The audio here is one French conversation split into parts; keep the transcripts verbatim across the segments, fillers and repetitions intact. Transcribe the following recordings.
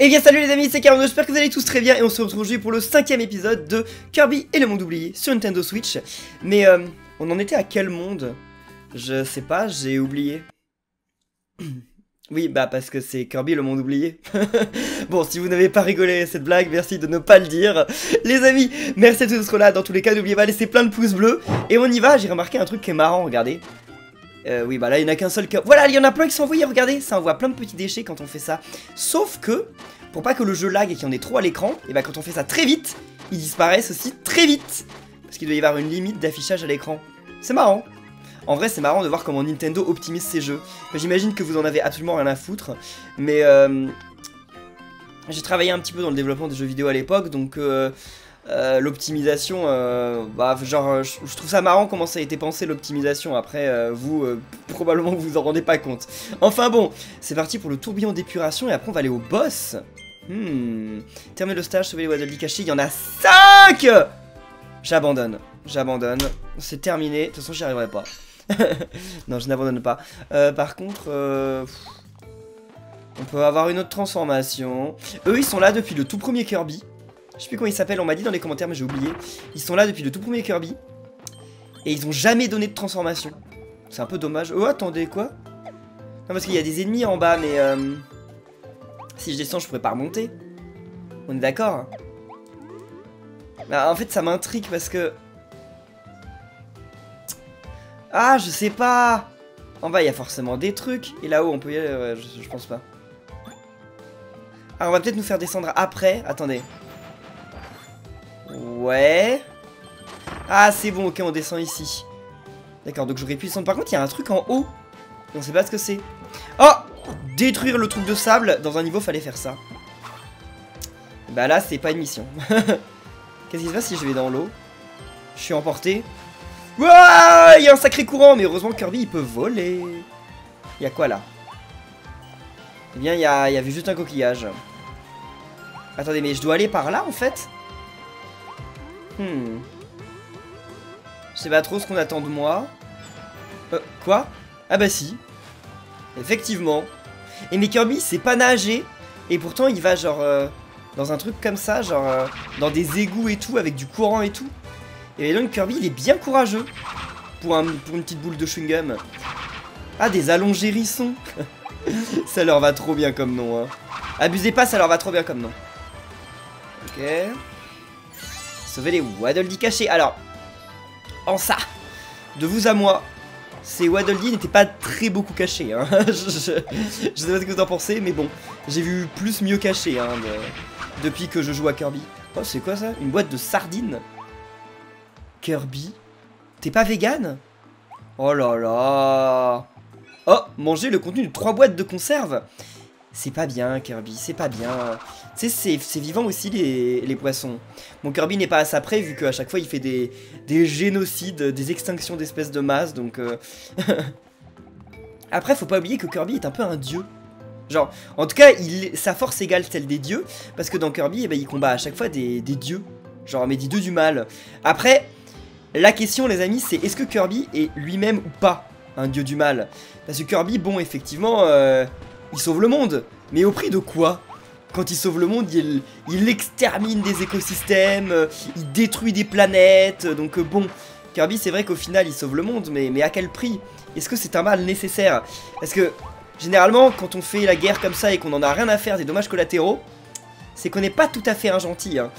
Et bien salut les amis, c'est Carno, j'espère que vous allez tous très bien et on se retrouve aujourd'hui pour le cinquième épisode de Kirby et le monde oublié sur Nintendo Switch. Mais euh, on en était à quel monde? Je sais pas, j'ai oublié. Oui, bah parce que c'est Kirby et le monde oublié. Bon, si vous n'avez pas rigolé à cette blague, merci de ne pas le dire. Les amis, merci à tous d'être là, dans tous les cas, n'oubliez pas de laisser plein de pouces bleus. Et on y va, j'ai remarqué un truc qui est marrant, regardez. Euh, oui, bah là, il n'y en a qu'un seul cœur. Voilà, il y en a plein qui sont envoyés, regardez, ça envoie plein de petits déchets quand on fait ça. Sauf que, pour pas que le jeu lag et qu'il y en ait trop à l'écran, et bah quand on fait ça très vite, ils disparaissent aussi très vite. Parce qu'il doit y avoir une limite d'affichage à l'écran. C'est marrant. En vrai, c'est marrant de voir comment Nintendo optimise ses jeux. J'imagine que vous en avez absolument rien à foutre, mais euh, j'ai travaillé un petit peu dans le développement des jeux vidéo à l'époque, donc... Euh, Euh, l'optimisation, euh, bah, genre, je, je trouve ça marrant comment ça a été pensé l'optimisation. Après, euh, vous, euh, probablement, vous vous en rendez pas compte. Enfin bon, c'est parti pour le tourbillon d'épuration et après on va aller au boss. Hmm. Terminer le stage, sauver les Waddle Dee cachés. Il y en a cinq. J'abandonne, j'abandonne. C'est terminé. De toute façon, j'y arriverai pas. Non, je n'abandonne pas. Euh, par contre, euh, on peut avoir une autre transformation. Eux, ils sont là depuis le tout premier Kirby. Je sais plus comment il s'appelle, on m'a dit dans les commentaires mais j'ai oublié. Ils sont là depuis le tout premier Kirby. Et ils ont jamais donné de transformation. C'est un peu dommage. Oh attendez, quoi? Non parce qu'il y a des ennemis en bas mais euh, si je descends je pourrais pas remonter. On est d'accord? Bah, en fait ça m'intrigue parce que... Ah je sais pas. En bas il y a forcément des trucs. Et là-haut on peut y aller, ouais, je, je pense pas. Ah on va peut-être nous faire descendre après. Attendez. Ouais. Ah c'est bon, ok on descend ici. D'accord, donc j'aurais pu descendre. Par contre il y a un truc en haut. On sait pas ce que c'est. Oh, détruire le truc de sable. Dans un niveau fallait faire ça. Bah là c'est pas une mission. Qu'est-ce qui se passe si je vais dans l'eau? Je suis emporté. Ouah, il y a un sacré courant. Mais heureusement Kirby il peut voler. Il y a quoi là? Eh bien il y, a... il y avait juste un coquillage. Attendez mais je dois aller par là en fait. Hmm. Je sais pas trop ce qu'on attend de moi. Euh, quoi? Ah bah si. Effectivement. Et mais Kirby, c'est pas nager. Et pourtant, il va genre... Euh, dans un truc comme ça, genre... Euh, dans des égouts et tout, avec du courant et tout. Et donc Kirby, il est bien courageux. Pour, un, pour une petite boule de chewing-gum. Ah, des allongés hérissons. Ça leur va trop bien comme nom, hein. Abusez pas, ça leur va trop bien comme nom. Ok... Sauver les Waddle Dee cachés. Alors, en ça, de vous à moi, ces Waddle Dee n'étaient pas très beaucoup cachés. Hein. je, je, je sais pas ce que vous en pensez, mais bon, j'ai vu plus mieux caché hein, de, depuis que je joue à Kirby. Oh, c'est quoi ça? Une boîte de sardines? Kirby? T'es pas vegan? Oh là là. Oh, manger le contenu de trois boîtes de conserve. C'est pas bien, Kirby, c'est pas bien. Tu sais, c'est vivant aussi, les, les poissons. Mon Kirby n'est pas à sa près, vu qu'à chaque fois, il fait des, des génocides, des extinctions d'espèces de masse, donc... Euh... Après, faut pas oublier que Kirby est un peu un dieu. Genre, en tout cas, il, sa force égale celle des dieux, parce que dans Kirby, eh ben, il combat à chaque fois des, des dieux. Genre, mais des dieux du mal. Après, la question, les amis, c'est est-ce que Kirby est lui-même ou pas un dieu du mal? Parce que Kirby, bon, effectivement... Euh... Il sauve le monde, mais au prix de quoi? Quand il sauve le monde, il, il extermine des écosystèmes, euh, il détruit des planètes, donc euh, bon, Kirby c'est vrai qu'au final il sauve le monde, mais, mais à quel prix? Est-ce que c'est un mal nécessaire? Parce que, généralement, quand on fait la guerre comme ça et qu'on en a rien à faire des dommages collatéraux, c'est qu'on n'est pas tout à fait un gentil, hein.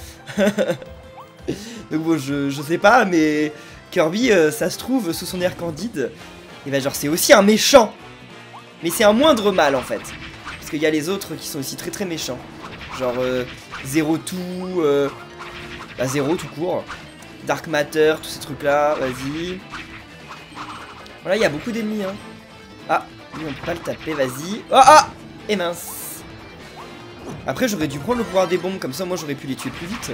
Donc bon, je, je sais pas, mais Kirby, euh, ça se trouve, sous son air candide, et ben genre c'est aussi un méchant. Mais c'est un moindre mal en fait. Parce qu'il y a les autres qui sont aussi très très méchants. Genre euh, Zero Two, euh, bah Zero tout court. Dark Matter, tous ces trucs là, vas-y. Voilà, il y a beaucoup d'ennemis hein. Ah, lui on peut pas le taper, vas-y. Oh ah. Et mince. Après j'aurais dû prendre le pouvoir des bombes, comme ça moi j'aurais pu les tuer plus vite.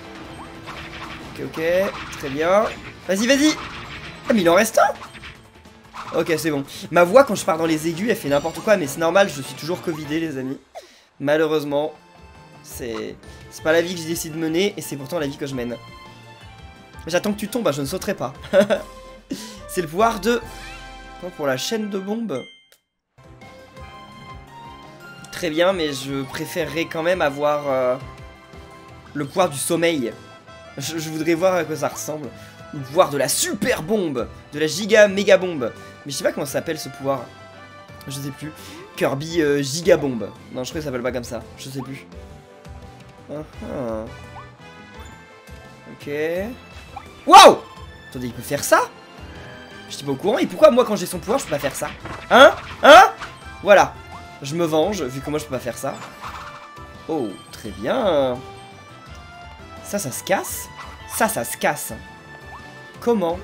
Ok, ok, très bien. Vas-y, vas-y. Ah mais il en reste un. Ok, c'est bon. Ma voix, quand je pars dans les aigus, elle fait n'importe quoi, mais c'est normal, je suis toujours covidé, les amis. Malheureusement, c'est c'est pas la vie que je décide de mener, et c'est pourtant la vie que je mène. J'attends que tu tombes, bah, je ne sauterai pas. C'est le pouvoir de... Pour la chaîne de bombes. très bien, mais je préférerais quand même avoir euh, le pouvoir du sommeil. Je, je voudrais voir à quoi ça ressemble. Le pouvoir de la super bombe, de la giga méga bombe. Mais je sais pas comment ça s'appelle ce pouvoir. Je sais plus. Kirby euh, giga bombe. Non, je crois que ça s'appelle pas comme ça. Je sais plus. Uh -huh. Ok. Waouh! Attendez, il peut faire ça? Je suis pas au courant. Et pourquoi moi quand j'ai son pouvoir je peux pas faire ça? Hein? Hein? Voilà. Je me venge vu que moi je peux pas faire ça. Oh, très bien. Ça, ça se casse? Ça, ça se casse. Comment?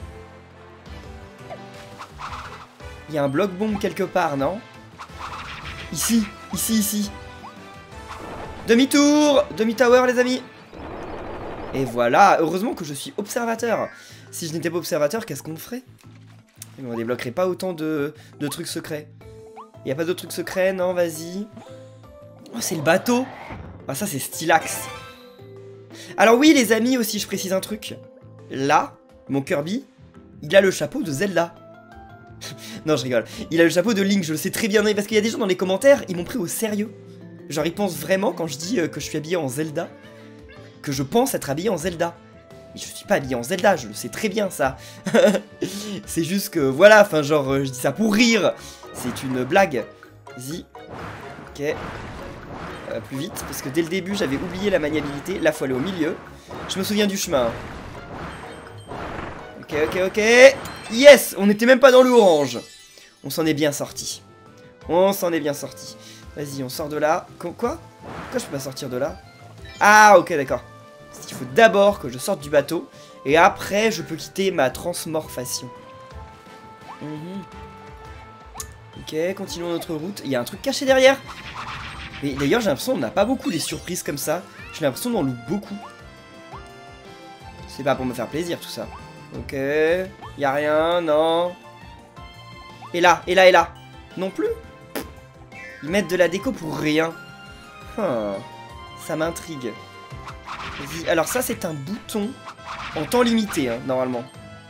Il y a un bloc bombe quelque part, non? Ici, ici, ici. Demi-tour! Demi-tower, les amis. Et voilà, heureusement que je suis observateur. Si je n'étais pas observateur, qu'est-ce qu'on ferait? On débloquerait pas autant de, de trucs secrets. Il n'y a pas d'autres trucs secrets, non, vas-y. Oh, c'est le bateau. Ah, ça, c'est Stylax. Alors oui, les amis, aussi, je précise un truc. Là, mon Kirby, il a le chapeau de Zelda. Non, je rigole. Il a le chapeau de Link, je le sais très bien. Parce qu'il y a des gens dans les commentaires, ils m'ont pris au sérieux. Genre, ils pensent vraiment, quand je dis euh, que je suis habillé en Zelda, que je pense être habillé en Zelda. Mais je suis pas habillé en Zelda, je le sais très bien, ça. C'est juste que, voilà, enfin, genre, euh, je dis ça pour rire. C'est une blague. Vas-y. Ok. Euh, plus vite, parce que dès le début, j'avais oublié la maniabilité. Là, faut aller au milieu. Je me souviens du chemin. Ok, ok, ok. Yes! On n'était même pas dans le orange. On s'en est bien sorti. On s'en est bien sorti. Vas-y, on sort de là. Qu quoi? Pourquoi je peux pas sortir de là? Ah, ok, d'accord. Il faut d'abord que je sorte du bateau. Et après, je peux quitter ma transmorphation. Mmh. Ok, continuons notre route. Il y a un truc caché derrière. Et d'ailleurs, j'ai l'impression qu'on n'a pas beaucoup des surprises comme ça. J'ai l'impression d'en louper beaucoup. C'est pas pour me faire plaisir, tout ça. Ok. Y a rien, non. Et là, et là, et là. Non plus. Ils mettent de la déco pour rien. Huh. Ça m'intrigue. Vas-y. Alors ça, c'est un bouton en temps limité, hein, normalement.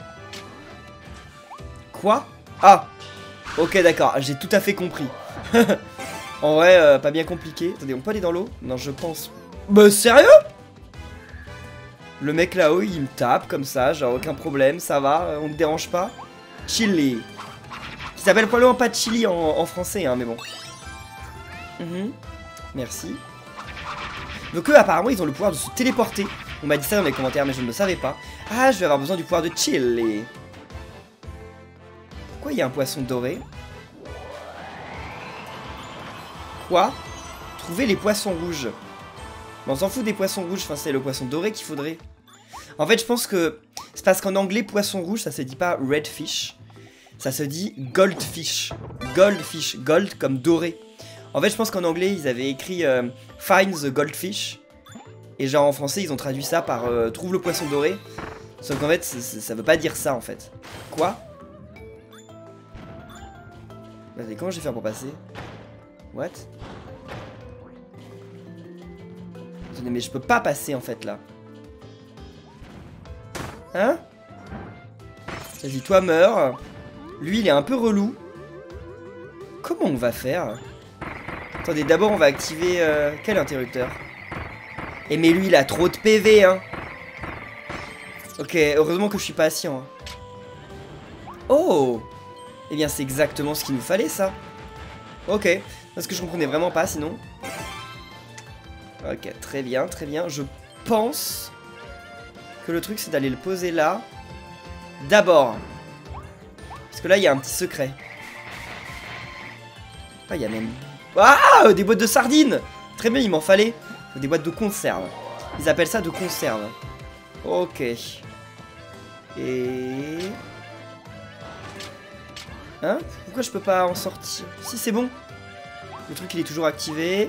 Quoi? Ah. Ok, d'accord. J'ai tout à fait compris. En vrai, euh, pas bien compliqué. Attendez, on peut aller dans l'eau? Non, je pense... Bah, sérieux? Le mec là-haut, il me tape comme ça, genre aucun problème, ça va, on ne dérange pas. Chili. Qui s'appelle probablement pas Chili en, en français, hein, mais bon. Mmh. Merci. Donc eux, apparemment, ils ont le pouvoir de se téléporter. On m'a dit ça dans les commentaires, mais je ne le savais pas. Ah, je vais avoir besoin du pouvoir de Chili. Pourquoi il y a un poisson doré? Quoi? Trouver les poissons rouges. Mais on s'en fout des poissons rouges, enfin c'est le poisson doré qu'il faudrait. En fait je pense que c'est parce qu'en anglais poisson rouge ça se dit pas red fish. Ça se dit goldfish. Goldfish, gold comme doré. En fait je pense qu'en anglais ils avaient écrit euh, find the goldfish. Et genre en français ils ont traduit ça par euh, trouve le poisson doré. Sauf qu'en fait ça veut pas dire ça en fait. Quoi? Vas-y, comment je vais faire pour passer? What? Mais je peux pas passer en fait là. Hein? Vas-y, toi meurs. Lui il est un peu relou. Comment on va faire? Attendez, d'abord on va activer euh, quel interrupteur? Et mais lui il a trop de P V hein. Ok, heureusement que je suis patient hein. Oh. Eh bien c'est exactement ce qu'il nous fallait ça. Ok, parce que je comprenais vraiment pas sinon. Ok, très bien, très bien. Je pense que le truc, c'est d'aller le poser là. D'abord. Parce que là, il y a un petit secret. Ah, il y a même... Ah, des boîtes de sardines. Très bien, il m'en fallait. Des boîtes de conserve. Ils appellent ça de conserve. Ok. Et... Hein? Pourquoi je peux pas en sortir? Si, c'est bon. Le truc, il est toujours activé.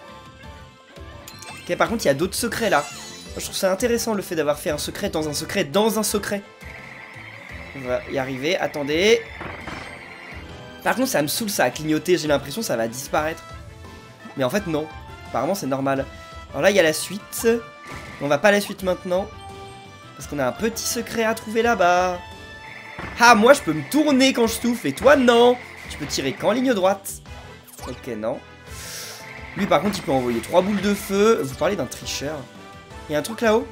Ok, par contre, il y a d'autres secrets, là. Je trouve ça intéressant, le fait d'avoir fait un secret dans un secret dans un secret. On va y arriver. Attendez. Par contre, ça me saoule, ça a clignoté. J'ai l'impression que ça va disparaître. Mais en fait, non. Apparemment, c'est normal. Alors là, il y a la suite. On va pas à la suite maintenant. Parce qu'on a un petit secret à trouver là-bas. Ah, moi, je peux me tourner quand je souffle. Et toi, non. Tu peux tirer qu'en ligne droite. Ok, non. Lui par contre il peut envoyer trois boules de feu. Vous parlez d'un tricheur. Il y a un truc là-haut?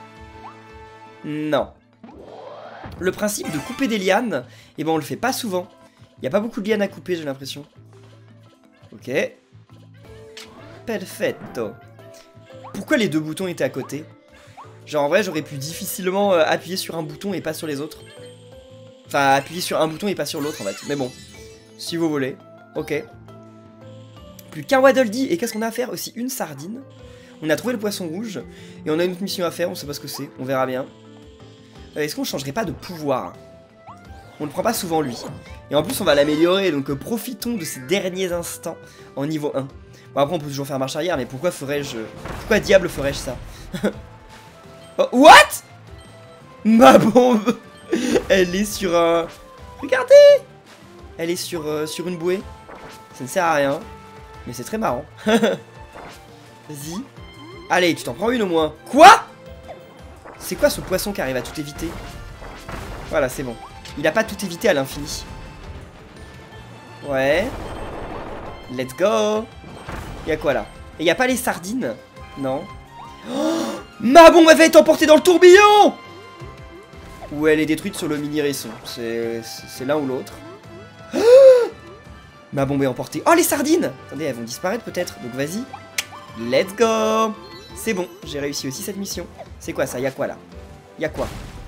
Non. Le principe de couper des lianes, eh ben on le fait pas souvent. Il n'y a pas beaucoup de lianes à couper, j'ai l'impression. Ok. Perfetto. Pourquoi les deux boutons étaient à côté? Genre en vrai j'aurais pu difficilement euh, appuyer sur un bouton et pas sur les autres. Enfin appuyer sur un bouton et pas sur l'autre en fait. Mais bon, si vous voulez. Ok. Plus qu'un Waddle Dee. Et qu'est-ce qu'on a à faire? Aussi une sardine. On a trouvé le poisson rouge. Et on a une autre mission à faire, on sait pas ce que c'est. On verra bien. Euh, Est-ce qu'on changerait pas de pouvoir? On le prend pas souvent lui. Et en plus on va l'améliorer. Donc euh, profitons de ces derniers instants en niveau un. Bon après on peut toujours faire marche arrière. Mais pourquoi ferais-je... Pourquoi diable ferais-je ça? Oh, what? Ma bombe. Elle est sur un... Regardez. Elle est sur, euh, sur une bouée. Ça ne sert à rien. Mais c'est très marrant. Vas-y. Allez, tu t'en prends une au moins. Quoi? C'est quoi ce poisson qui arrive à tout éviter? Voilà, c'est bon. Il a pas tout évité à l'infini. Ouais. Let's go. Y'a quoi là? Et y a pas les sardines? Non. Oh, ma bombe elle va être emportée dans le tourbillon. Ou elle est détruite sur le mini-hérisson. C'est l'un ou l'autre. Ma bombe est emportée. Oh les sardines! Attendez, elles vont disparaître peut-être. Donc vas-y. Let's go! C'est bon, j'ai réussi aussi cette mission. C'est quoi ça? Y'a quoi là? Y'a quoi?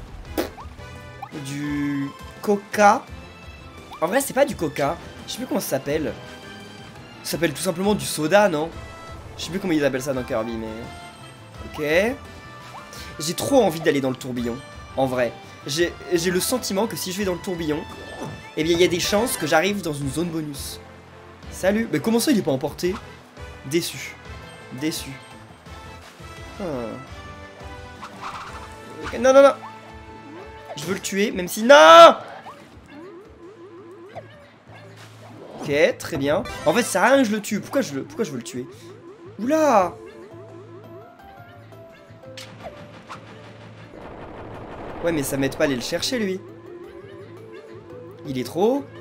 Du coca. En vrai c'est pas du coca. Je sais plus comment ça s'appelle. Ça s'appelle tout simplement du soda, non? Je sais plus comment ils appellent ça dans Kirby, mais... Ok. J'ai trop envie d'aller dans le tourbillon. En vrai. J'ai le sentiment que si je vais dans le tourbillon, eh bien il y a des chances que j'arrive dans une zone bonus. Salut. Mais comment ça il est pas emporté? Déçu. Déçu. Hmm. Okay. Non, non, non. Je veux le tuer, même si... Non. Ok, très bien. En fait, ça sert à rien que je le tue. Pourquoi je, le... Pourquoi je veux le tuer? Oula. Ouais, mais ça m'aide pas à aller le chercher, lui. Il est trop haut.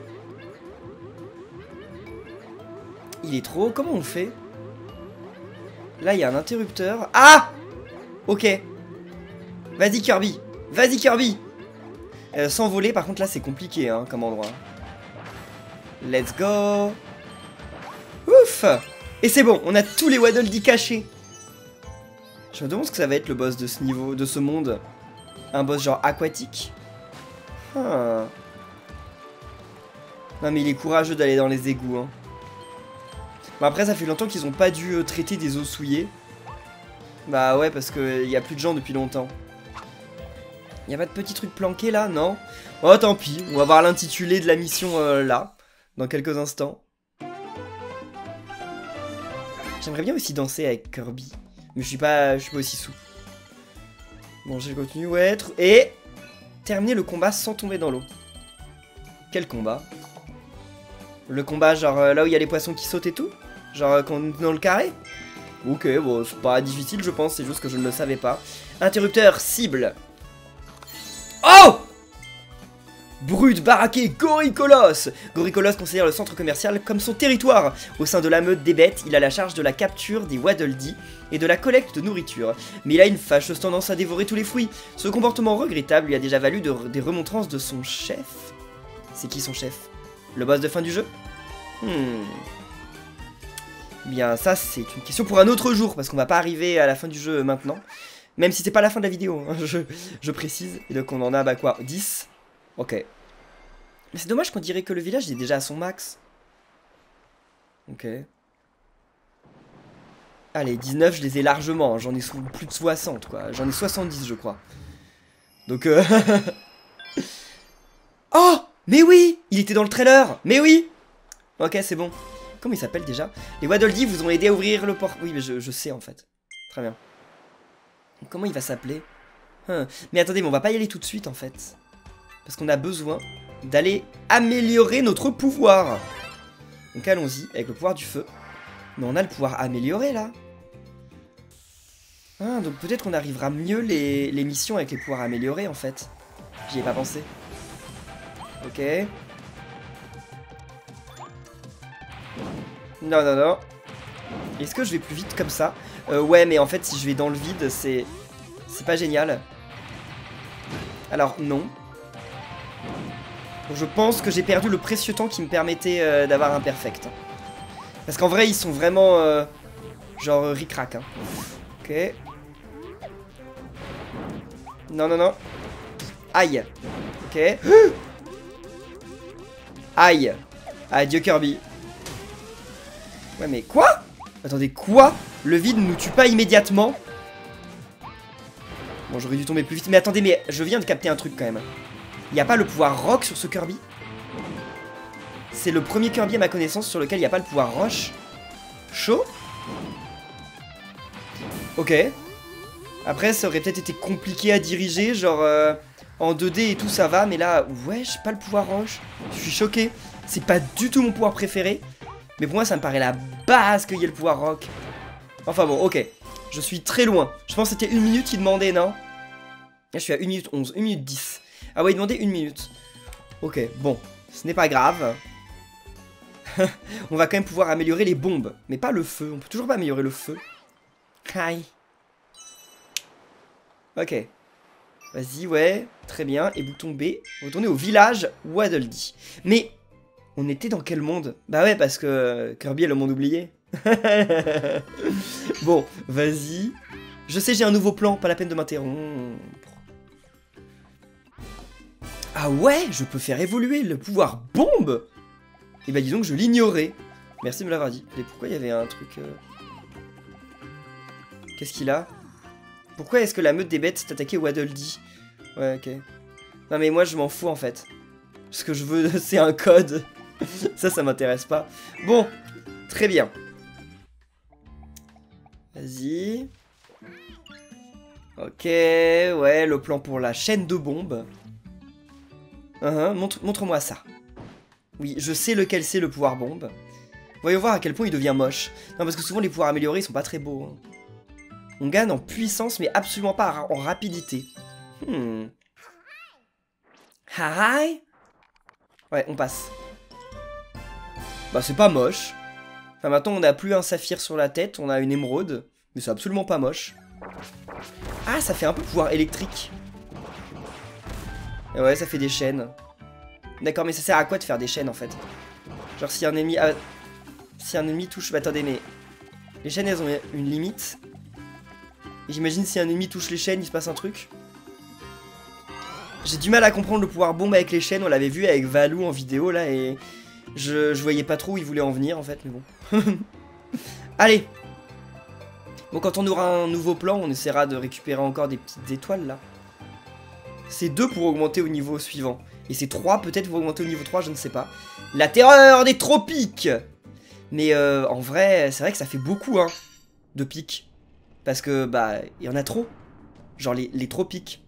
Il est trop haut. Comment on fait? Là, il y a un interrupteur. Ah! Ok. Vas-y, Kirby. Vas-y, Kirby. Euh, sans voler, par contre, là, c'est compliqué, hein, comme endroit. Let's go. Ouf. Et c'est bon, on a tous les Waddle Dee cachés. Je me demande ce que ça va être, le boss de ce niveau, de ce monde. Un boss genre aquatique. Ah. Non mais il est courageux d'aller dans les égouts. Hein. Bon après ça fait longtemps qu'ils ont pas dû euh, traiter des eaux souillées. Bah ouais parce qu'il y a plus de gens depuis longtemps. Y a pas de petits trucs planqués là, non? Oh tant pis, on va voir l'intitulé de la mission euh, là, dans quelques instants. J'aimerais bien aussi danser avec Kirby. Mais je suis pas, je suis pas aussi sous. Bon, j'ai continué, ouais. Et terminer le combat sans tomber dans l'eau. Quel combat? Le combat, genre euh, là où il y a les poissons qui sautent et tout? Genre euh, quand on est dans le carré? Ok, bon, c'est pas difficile, je pense, c'est juste que je ne le savais pas. Interrupteur, cible. Oh! Brut, baraqué, Goricolos. Goricolos considère le centre commercial comme son territoire. Au sein de la meute des bêtes, il a la charge de la capture des Waddle Dee et de la collecte de nourriture. Mais il a une fâcheuse tendance à dévorer tous les fruits. Ce comportement regrettable lui a déjà valu de, des remontrances de son chef. C'est qui son chef? Le boss de fin du jeu? Hmm. Bien, ça c'est une question pour un autre jour, parce qu'on va pas arriver à la fin du jeu maintenant. Même si c'est pas la fin de la vidéo, hein, je, je précise. Et donc on en a, bah quoi, dix? Ok. Mais c'est dommage qu'on dirait que le village est déjà à son max. Ok. Allez, dix-neuf, je les ai largement. J'en ai plus de soixante, quoi. J'en ai soixante-dix, je crois. Donc, euh... oh! Mais oui! Il était dans le trailer! Mais oui! Ok, c'est bon. Comment il s'appelle déjà? Les Waddle Dee vous ont aidé à ouvrir le port... Oui, mais je, je sais, en fait. Très bien. Comment il va s'appeler? hum. Mais attendez, mais on va pas y aller tout de suite, en fait. Parce qu'on a besoin d'aller améliorer notre pouvoir. Donc allons-y, avec le pouvoir du feu. Mais on a le pouvoir amélioré, là. Ah, donc peut-être qu'on arrivera mieux les, les missions avec les pouvoirs améliorés, en fait. J'y ai pas pensé. Ok. Non, non, non. Est-ce que je vais plus vite comme ça? euh, Ouais, mais en fait, si je vais dans le vide, c'est... C'est pas génial. Alors, non. Je pense que j'ai perdu le précieux temps qui me permettait euh, d'avoir un perfect. Parce qu'en vrai, ils sont vraiment... Euh, genre euh, ric-rac. Hein. Ok. Non, non, non. Aïe. Ok. Aïe. Adieu Kirby. Ouais, mais quoi? Attendez, quoi? Le vide ne nous tue pas immédiatement? Bon, j'aurais dû tomber plus vite. Mais attendez, mais je viens de capter un truc quand même. Il n'y a pas le pouvoir rock sur ce Kirby? C'est le premier Kirby à ma connaissance sur lequel il n'y a pas le pouvoir roche. Chaud? Ok. Après, ça aurait peut-être été compliqué à diriger, genre euh, en deux D et tout, ça va. Mais là, ouais, j'ai pas le pouvoir roche. Je suis choqué. C'est pas du tout mon pouvoir préféré. Mais pour moi, ça me paraît la base qu'il y ait le pouvoir rock. Enfin bon, ok. Je suis très loin. Je pense que c'était une minute qu'il demandait, non? Là, je suis à une minute onze, une minute dix. Ah ouais, il demandait une minute. Ok, bon. Ce n'est pas grave. On va quand même pouvoir améliorer les bombes. Mais pas le feu. On peut toujours pas améliorer le feu. Aïe. Ok. Vas-y, ouais. Très bien. Et bouton B. Retourner au village Waddle Dee. Mais... on était dans quel monde? Bah ouais, parce que Kirby est le monde oublié. Bon, vas-y. Je sais, j'ai un nouveau plan, pas la peine de m'interrompre. Ah ouais, je peux faire évoluer le pouvoir bombe. Et bah dis donc, je l'ignorais. Merci de me l'avoir dit. Et pourquoi il y avait un truc... Euh... Qu'est-ce qu'il a? Pourquoi est-ce que la meute des bêtes s'est attaquée au Waddle Dee? Ouais, ok. Non mais moi, je m'en fous en fait. Ce que je veux, c'est un code. Ça, ça m'intéresse pas. Bon, très bien. Vas-y. Ok, ouais, le plan pour la chaîne de bombes. Uh-huh, montre, montre-moi ça. Oui, je sais lequel c'est le pouvoir bombe. Voyons voir à quel point il devient moche. Non, parce que souvent les pouvoirs améliorés, ils sont pas très beaux. Hein. On gagne en puissance, mais absolument pas en rapidité. Hmm. Hi. Ouais, on passe. Bah c'est pas moche. Enfin maintenant on a plus un saphir sur la tête, on a une émeraude. Mais c'est absolument pas moche. Ah, ça fait un peu pouvoir électrique. Et ouais, ça fait des chaînes. D'accord, mais ça sert à quoi de faire des chaînes en fait? Genre si un ennemi... Ah, si un ennemi touche... Bah attendez, mais... les chaînes elles ont une limite. Et j'imagine si un ennemi touche les chaînes, il se passe un truc. J'ai du mal à comprendre le pouvoir bombe avec les chaînes, on l'avait vu avec Valou en vidéo là et... Je, je voyais pas trop où il voulait en venir en fait, mais bon. Allez. Bon, quand on aura un nouveau plan, on essaiera de récupérer encore des petites étoiles là. C'est deux pour augmenter au niveau suivant. Et c'est trois peut-être pour augmenter au niveau trois, je ne sais pas. La terreur des tropiques. Mais euh, en vrai, c'est vrai que ça fait beaucoup hein, de pics. Parce que, bah, il y en a trop. Genre les, les tropiques.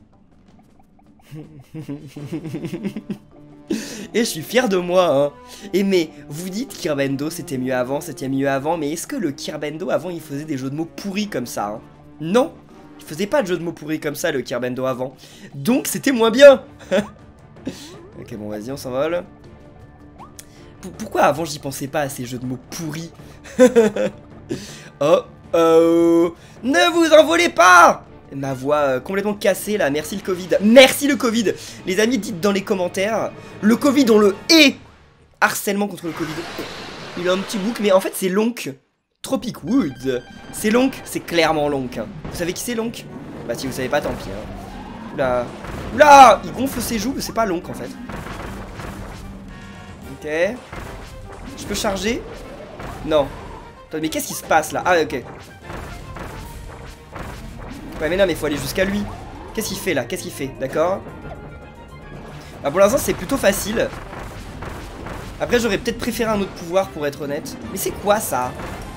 Et je suis fier de moi, hein. Et mais, vous dites Kirbendo c'était mieux avant, c'était mieux avant, mais est-ce que le Kirbendo avant il faisait des jeux de mots pourris comme ça hein? Non, il faisait pas de jeux de mots pourris comme ça le Kirbendo avant. Donc c'était moins bien. Ok bon vas-y on s'envole. P Pourquoi avant j'y pensais pas à ces jeux de mots pourris? Oh, oh, ne vous envolez pas! Ma voix euh, complètement cassée là, merci le Covid. Merci le Covid. Les amis, dites dans les commentaires. Le Covid, on le hait. Harcèlement contre le Covid. Il a un petit bouc, mais en fait c'est Lonk. Tropic Wood. C'est Lonk, c'est clairement Lonk. Hein. Vous savez qui c'est Lonk? Bah si vous savez pas, tant pis. Hein. Oula. Oula, il gonfle ses joues, mais c'est pas Lonk en fait. Ok. Je peux charger? Non. Attends, mais qu'est-ce qui se passe là? Ah ok. Ouais mais non mais faut aller jusqu'à lui. Qu'est-ce qu'il fait là? Qu'est-ce qu'il fait? D'accord. Bah pour l'instant c'est plutôt facile. Après j'aurais peut-être préféré un autre pouvoir pour être honnête. Mais c'est quoi ça?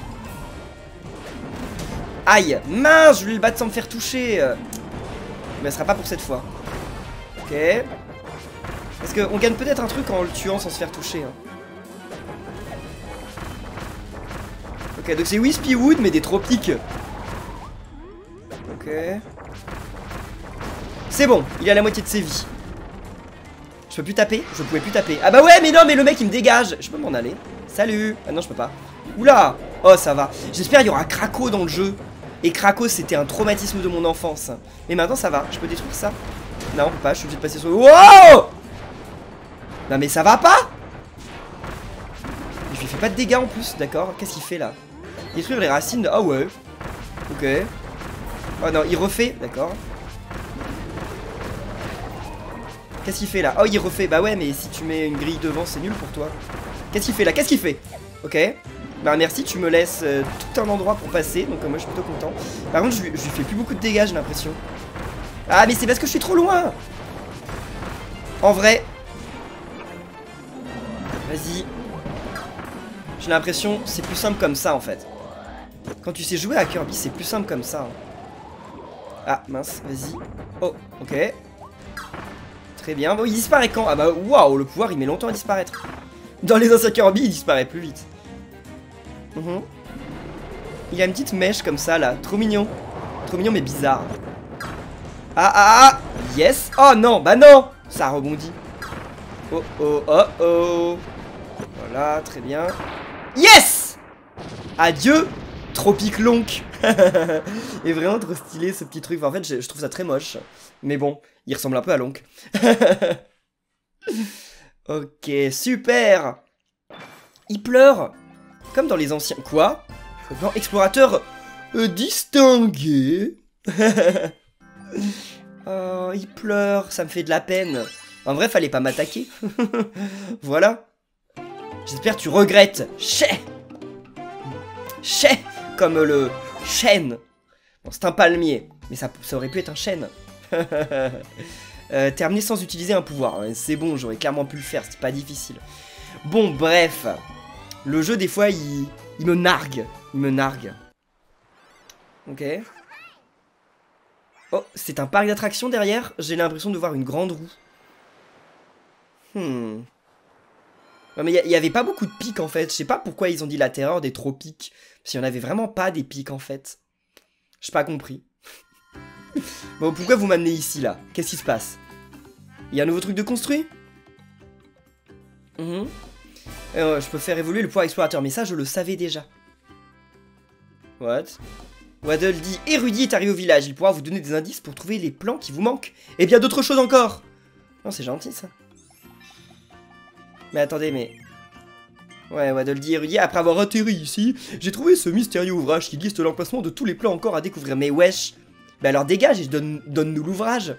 Aïe. Mince, je voulais le battre sans me faire toucher. Mais ce sera pas pour cette fois. Ok. Parce qu'on gagne peut-être un truc en le tuant sans se faire toucher hein. Ok donc c'est Wispy Wood mais des tropiques. Ok. C'est bon, il a la moitié de ses vies. Je peux plus taper? Je pouvais plus taper. Ah bah ouais mais non mais le mec il me dégage. Je peux m'en aller. Salut. Ah non je peux pas. Oula. Oh, ça va. J'espère qu'il y aura Krako dans le jeu. Et Krako, c'était un traumatisme de mon enfance. Mais maintenant, ça va. Je peux détruire ça? Non, on peut pas. Je suis obligé de passer sur le... Wow! Non, mais ça va pas? Je lui fais pas de dégâts en plus, d'accord? Qu'est-ce qu'il fait là? Détruire les racines de... Ah ouais. Ok. Oh non, il refait, d'accord. Qu'est-ce qu'il fait là? Oh, il refait. Bah ouais, mais si tu mets une grille devant, c'est nul pour toi. Qu'est-ce qu'il fait là? Qu'est-ce qu'il fait? Ok. Bah merci, tu me laisses euh, tout un endroit pour passer. Donc euh, moi je suis plutôt content. Par contre, je, je lui fais plus beaucoup de dégâts, j'ai l'impression. Ah, mais c'est parce que je suis trop loin. En vrai. Vas-y. J'ai l'impression c'est plus simple comme ça en fait. Quand tu sais jouer à Kirby, c'est plus simple comme ça. Hein. Ah, mince, vas-y. Oh, ok. Très bien. Bon, il disparaît quand? Ah bah, waouh, le pouvoir, il met longtemps à disparaître. Dans les anciens Kirby, il disparaît plus vite. Mmh. Il a une petite mèche comme ça, là. Trop mignon. Trop mignon, mais bizarre. Ah, ah, ah. Yes. Oh, non, bah non. Ça rebondit. Oh, oh, oh, oh. Voilà, très bien. Yes. Adieu, Tropic Lonk. Et vraiment trop stylé, ce petit truc. Enfin, en fait, je, je trouve ça très moche. Mais bon, il ressemble un peu à Lonk. Ok, super. Il pleure. Comme dans les anciens... Quoi? Explorateur euh, distingué. Oh, il pleure, ça me fait de la peine. En vrai, fallait pas m'attaquer. Voilà. J'espère que tu regrettes. Chais. Chais. Comme le chêne. Bon, c'est un palmier. Mais ça, ça aurait pu être un chêne. euh, terminer sans utiliser un pouvoir. C'est bon, j'aurais clairement pu le faire. C'est pas difficile. Bon, bref. Le jeu, des fois, il, il me nargue. Il me nargue. Ok. Oh, c'est un parc d'attractions derrière. J'ai l'impression de voir une grande roue. Hmm. Non, mais il n'y avait pas beaucoup de pics, en fait. Je sais pas pourquoi ils ont dit la terreur des tropiques. Parce qu'il n'y en avait vraiment pas des pics, en fait. J'ai pas compris. Bon, pourquoi vous m'amenez ici, là? Qu'est-ce qui se passe? Il y a un nouveau truc de construit? Mhm. Euh, je peux faire évoluer le pouvoir explorateur, mais ça je le savais déjà. What? Waddle dit érudit est arrivé au village, il pourra vous donner des indices pour trouver les plans qui vous manquent. Et bien d'autres choses encore. Non, c'est gentil ça. Mais attendez, mais... Ouais, Waddle dit érudit, après avoir atterri ici, j'ai trouvé ce mystérieux ouvrage qui liste l'emplacement de tous les plans encore à découvrir. Mais wesh. Bah alors dégage et donne, donne-nous l'ouvrage.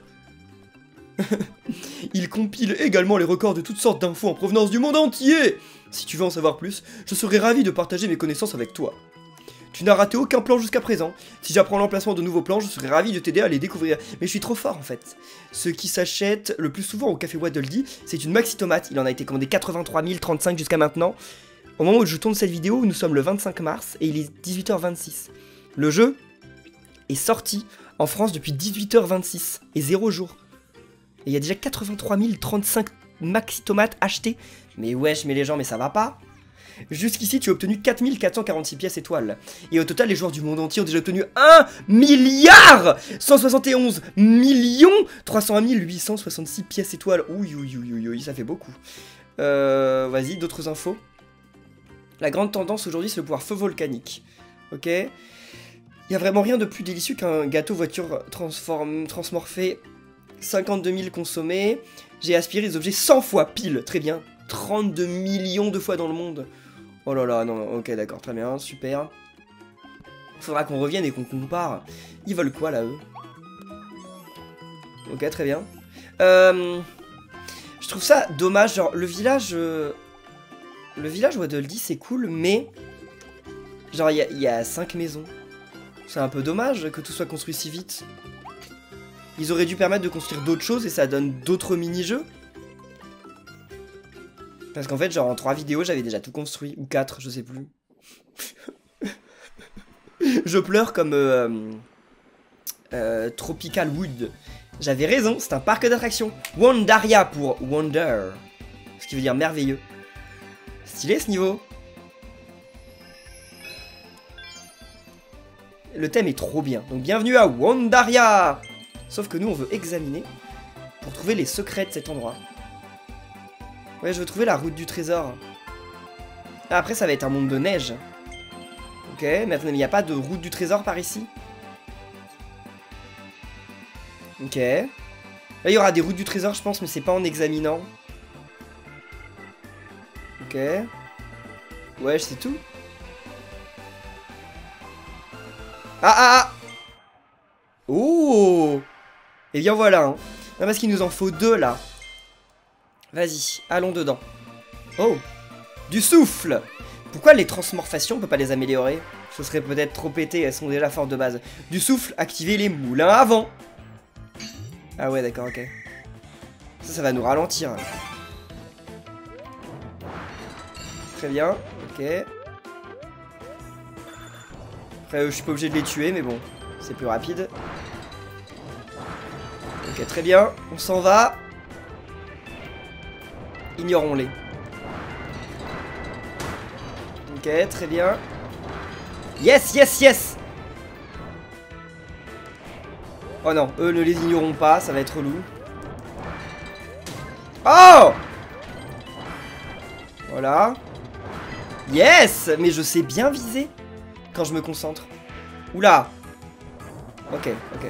Il compile également les records de toutes sortes d'infos en provenance du monde entier. Si tu veux en savoir plus, je serais ravi de partager mes connaissances avec toi. Tu n'as raté aucun plan jusqu'à présent. Si j'apprends l'emplacement de nouveaux plans, je serais ravi de t'aider à les découvrir. Mais je suis trop fort en fait. Ce qui s'achète le plus souvent au café Waddle Dee, c'est une maxi tomate. Il en a été commandé quatre-vingt-trois mille trente-cinq jusqu'à maintenant. Au moment où je tourne cette vidéo, nous sommes le vingt-cinq mars et il est dix-huit heures vingt-six. Le jeu est sorti en France depuis dix-huit heures vingt-six et zéro jour. Et il y a déjà quatre-vingt-trois mille trente-cinq maxi tomates achetées. Mais wesh, mais les gens, mais ça va pas. Jusqu'ici, tu as obtenu quatre mille quatre cent quarante-six pièces étoiles. Et au total, les joueurs du monde entier ont déjà obtenu un milliard cent soixante et onze millions trois cent un mille huit cent soixante-six pièces étoiles. Ouïe, ouïe, ouïe, ouïe, ça fait beaucoup. Euh, vas-y, d'autres infos. La grande tendance aujourd'hui, c'est le pouvoir feu volcanique. Ok. Il n'y a vraiment rien de plus délicieux qu'un gâteau voiture transform... transmorphé. cinquante-deux mille consommés. J'ai aspiré les objets cent fois pile. Très bien. trente-deux millions de fois dans le monde. Oh là là, non, ok, d'accord, très bien, super. Faudra qu'on revienne et qu'on compare. Ils veulent quoi, là, eux? Ok, très bien. Euh, je trouve ça dommage, genre, le village... Euh, le village Waddle Dee, c'est cool, mais... Genre, il y, y a cinq maisons. C'est un peu dommage que tout soit construit si vite. Ils auraient dû permettre de construire d'autres choses et ça donne d'autres mini-jeux. Parce qu'en fait, genre en trois vidéos, j'avais déjà tout construit. Ou quatre, je sais plus. Je pleure comme euh, euh, Tropical Wood. J'avais raison, c'est un parc d'attractions. Wondaria pour Wonder. Ce qui veut dire merveilleux. Stylé ce niveau. Le thème est trop bien. Donc bienvenue à Wondaria. Sauf que nous, on veut examiner pour trouver les secrets de cet endroit. Ouais, je veux trouver la route du trésor. Ah, après, ça va être un monde de neige. Ok, mais attendez, mais il n'y a pas de route du trésor par ici? Ok. Là, il y aura des routes du trésor, je pense, mais c'est pas en examinant. Ok. Ouais, c'est tout. Ah, ah, ah! Oh! Et bien voilà, hein. Non, parce qu'il nous en faut deux, là. Vas-y, allons dedans. Oh! Du souffle! Pourquoi les transmorphations, on peut pas les améliorer? Ce serait peut-être trop pété, elles sont déjà fortes de base. Du souffle, activer les moulins à vent. Ah ouais, d'accord, ok. Ça, ça va nous ralentir. Très bien, ok. Après, je suis pas obligé de les tuer, mais bon, c'est plus rapide. Ok, très bien, on s'en va. Ignorons-les. Ok, très bien. Yes, yes, yes! Oh non, eux ne les ignorons pas, ça va être relou. Oh! Voilà. Yes! Mais je sais bien viser quand je me concentre. Oula! Ok, ok.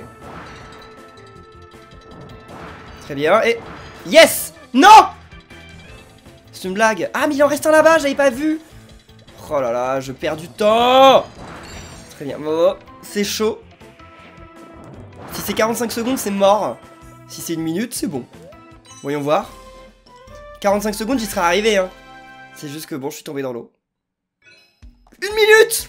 Très bien, et... Yes! Non! C'est une blague. Ah, mais il en reste un là-bas, j'avais pas vu. Oh là là, je perds du temps. Très bien, oh, c'est chaud. Si c'est quarante-cinq secondes, c'est mort. Si c'est une minute, c'est bon. Voyons voir. quarante-cinq secondes, j'y serai arrivé, hein. C'est juste que bon, je suis tombé dans l'eau. Une minute!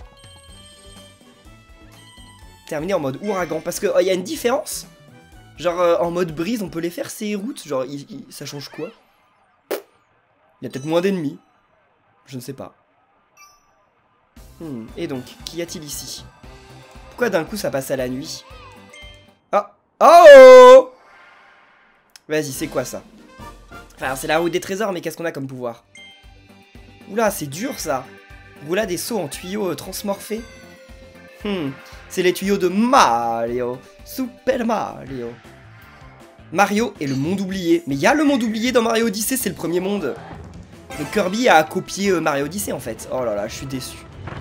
Terminé en mode ouragan. Parce que, il oh, y a une différence. Genre, euh, en mode brise, on peut les faire, ces routes. Genre, il, il, ça change quoi? Il y a peut-être moins d'ennemis. Je ne sais pas. Hmm, et donc, qu'y a-t-il ici? Pourquoi d'un coup ça passe à la nuit? Ah! Oh! Vas-y, c'est quoi ça? Enfin, c'est la route des trésors, mais qu'est-ce qu'on a comme pouvoir? Oula, c'est dur ça! Oula, des sauts en tuyaux euh, transmorphés. Hmm, c'est les tuyaux de Mario. Super Mario. Mario et le monde oublié. Mais il y a le monde oublié dans Mario Odyssey, c'est le premier monde. Donc Kirby a copié euh, Mario Odyssey en fait. Oh là là, je suis déçu.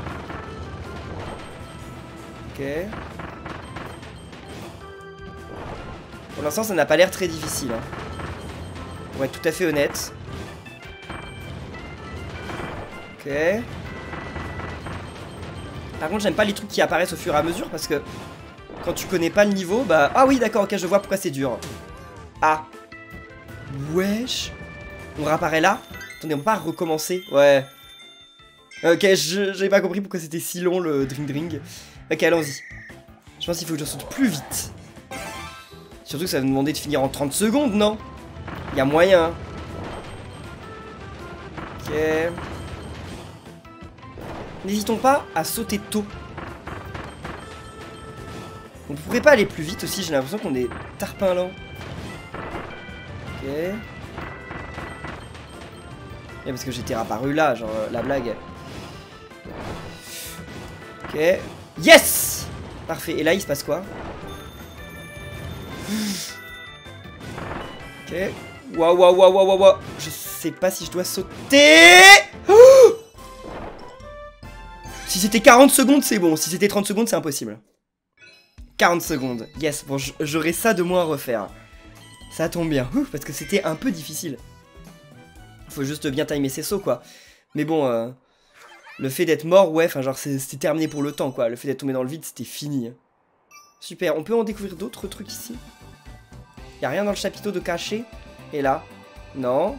Ok. Pour l'instant, ça n'a pas l'air très difficile. Hein. Pour être tout à fait honnête. Ok. Par contre, j'aime pas les trucs qui apparaissent au fur et à mesure parce que quand tu connais pas le niveau, bah... Ah oui, d'accord, ok, je vois pourquoi c'est dur. Ah. Wesh. On réapparaît là? Attendez, on peut pas recommencer? Ouais. Ok, j'ai pas compris pourquoi c'était si long le Dring Dring. Ok, allons-y. Je pense qu'il faut que je saute plus vite. Surtout que ça va nous demander de finir en trente secondes, non? Il y a moyen. Ok. N'hésitons pas à sauter tôt. On pourrait pas aller plus vite aussi, j'ai l'impression qu'on est tarpin lent. Ok. Et parce que j'étais apparu là, genre la blague. Ok. Yes! Parfait. Et là, il se passe quoi? Ok. Waouh, waouh, waouh, waouh, waouh. Je sais pas si je dois sauter. Oh! Si c'était quarante secondes, c'est bon. Si c'était trente secondes, c'est impossible. quarante secondes. Yes. Bon, j'aurais ça de moins à refaire. Ça tombe bien. Ouf, parce que c'était un peu difficile. Faut juste bien timer ses sauts, quoi. Mais bon, euh, le fait d'être mort, ouais, enfin, genre, c'était terminé pour le temps, quoi. Le fait d'être tombé dans le vide, c'était fini. Super. On peut en découvrir d'autres trucs ici? Y'a rien dans le chapiteau de caché? Et là? Non.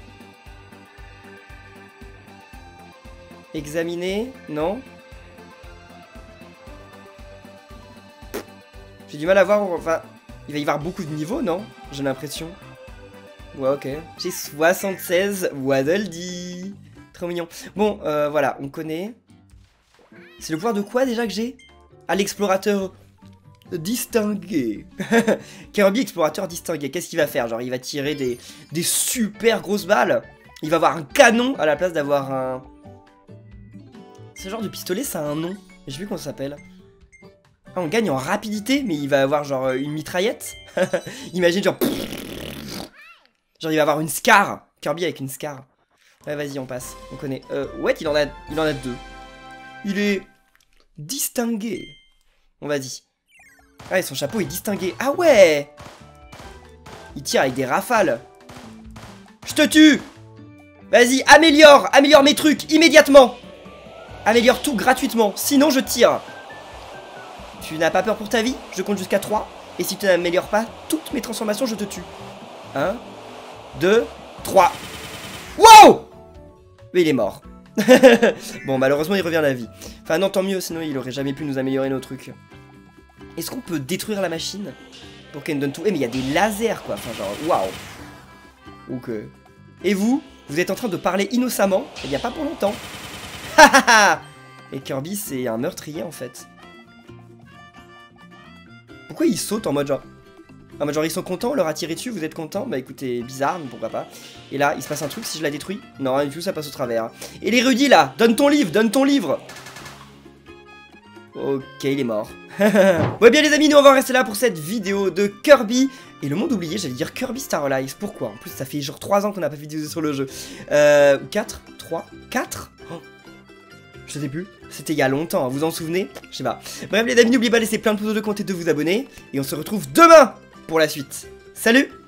Examiner? Non. J'ai du mal à voir, enfin, il va y avoir beaucoup de niveaux, non? J'ai l'impression. Ouais, ok. J'ai soixante-seize Waddle Dee. Trop mignon. Bon, euh, voilà, on connaît. C'est le pouvoir de quoi déjà que j'ai? Ah, l'explorateur distingué. Kirby, explorateur distingué. Qu'est-ce qu'il va faire? Genre, il va tirer des, des super grosses balles. Il va avoir un canon à la place d'avoir un... Ce genre de pistolet, ça a un nom. J'ai vu comment ça s'appelle. Ah, on gagne en rapidité, mais il va avoir genre une mitraillette. Imagine genre... Genre il va avoir une Scar. Kirby avec une Scar. Ouais, vas-y, on passe. On connaît. Euh, ouais, il en a, il en a deux. Il est distingué. On va dire. Ah, et son chapeau est distingué. Ah ouais! Il tire avec des rafales. Je te tue! Vas-y, améliore! Améliore mes trucs, immédiatement! Améliore tout gratuitement, sinon je tire. Tu n'as pas peur pour ta vie? Je compte jusqu'à trois. Et si tu n'améliores pas toutes mes transformations, je te tue. un, deux, trois. Wow! Mais il est mort. Bon, malheureusement, il revient à la vie. Enfin, non, tant mieux, sinon il aurait jamais pu nous améliorer nos trucs. Est-ce qu'on peut détruire la machine pour qu'elle nous donne tout? Eh, mais il y a des lasers, quoi. Enfin, genre, waouh. Ok. Et vous? Vous êtes en train de parler innocemment? Il n'y a pas pour longtemps. Et Kirby, c'est un meurtrier, en fait. Pourquoi ils sautent en mode genre... En mode genre, ils sont contents, on leur a tiré dessus, vous êtes contents? Bah écoutez, bizarre, mais pourquoi pas. Et là, il se passe un truc si je la détruis? Non, rien du tout, ça passe au travers. Et l'érudit, là, donne ton livre, donne ton livre. Ok, il est mort. Ouais, bien les amis, nous on va rester là pour cette vidéo de Kirby et le monde oublié. J'allais dire Kirby Star Allies. Pourquoi? En plus, ça fait genre trois ans qu'on n'a pas fait de vidéo sur le jeu. Euh, quatre, trois, quatre oh. Je sais plus. C'était il y a longtemps, hein. Vous en souvenez? Je sais pas. Bref les amis, n'oubliez pas de laisser plein de pouces de compte et de vous abonner. Et on se retrouve demain pour la suite. Salut!